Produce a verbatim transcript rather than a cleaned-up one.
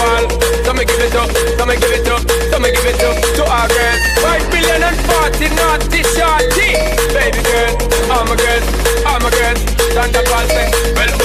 Thunderball. So me give it up, so me give it up, so me give it up to our girl. Five billion and forty naughty shorty. Baby girl, all my girls, all my girls. Thunderball say, well.